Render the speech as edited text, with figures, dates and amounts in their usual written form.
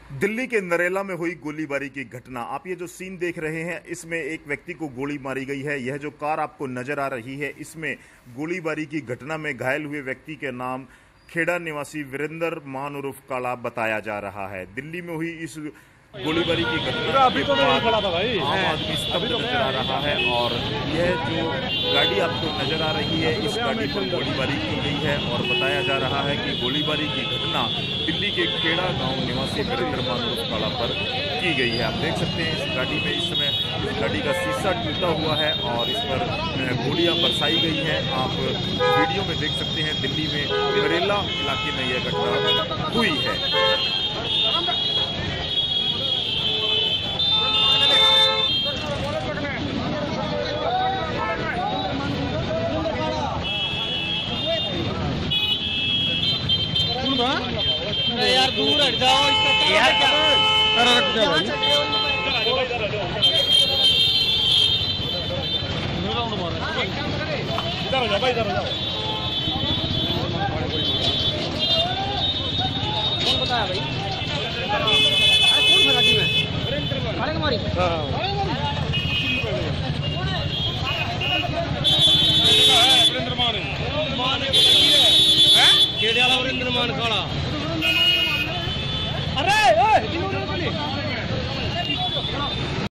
दिल्ली के नरेला में हुई गोलीबारी की घटना। आप ये जो सीन देख रहे हैं, इसमें एक व्यक्ति को गोली मारी गई है। यह जो कार आपको नजर आ रही है, इसमें गोलीबारी की घटना में घायल हुए व्यक्ति के नाम खेड़ा निवासी वीरेंद्र मान उर्फ काला बताया जा रहा है। दिल्ली में हुई इस गोलीबारी की घटना अभी तो नहीं खड़ा था भाई, आम आदमी स्तब्ध नजर आ रहा है। और यह जो गाड़ी आपको नजर आ रही है, इस गाड़ी पर गोलीबारी की गई है और बताया जा रहा है कि गोलीबारी की घटना दिल्ली के खेड़ा गांव निवासी वीरेंद्र मान उर्फ काला पर की गई है। आप देख सकते हैं इस गाड़ी में इस समय इस गाड़ी का शीशा टूटा हुआ है और इस पर गोलियां बरसाई गई हैं। आप वीडियो में देख सकते हैं दिल्ली में नरेला इलाके में यह घटना हुई है। यार दूर हट जाओ यार, क्या रख जाओ भाई। इधर हो जाओ भाई, इधर हो जाओ। कौन बताया भाई? अरे कौन था गाड़ी में? अरे हमारी वीरेंद्र मान खेड़े वाला वीरेंद्र मान काला। अरे